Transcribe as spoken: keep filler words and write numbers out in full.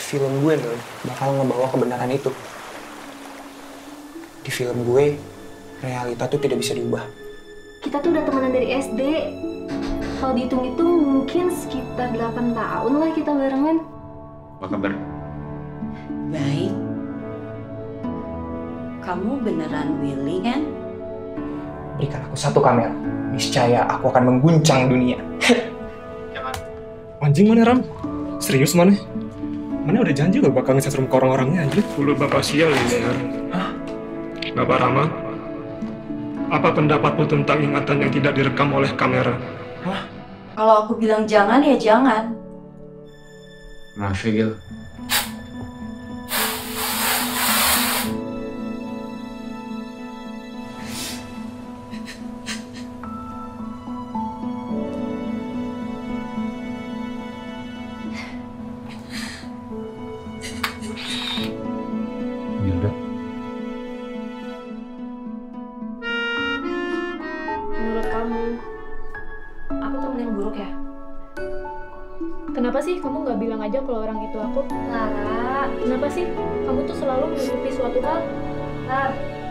film gue loh bakal ngebawa kebenaran itu. Di film gue, realita tuh tidak bisa diubah. Kita tuh udah temenan dari S D. Kalau dihitung-hitung mungkin sekitar delapan tahun lah kita barengan. Apa kabar? Baik. Kamu beneran Willy kan? Berikan aku satu kamera, niscaya aku akan mengguncang dunia. Jangan. Anjing mana Ram? Serius mana? Mana udah janji loh bakal nge-setrum ke orang-orangnya anjir. Mulut Bapak sial ini ya. Hah? Bapak Rama, apa pendapatmu tentang ingatan yang tidak direkam oleh kamera? Hah? Kalau aku bilang jangan ya jangan. Maaf ya Gil. Gilda. Menurut kamu, aku temen yang buruk ya? Kenapa sih kamu nggak bilang aja kalau orang itu aku? Lara, Kenapa sih kamu tuh selalu menutupi suatu hal? Lara.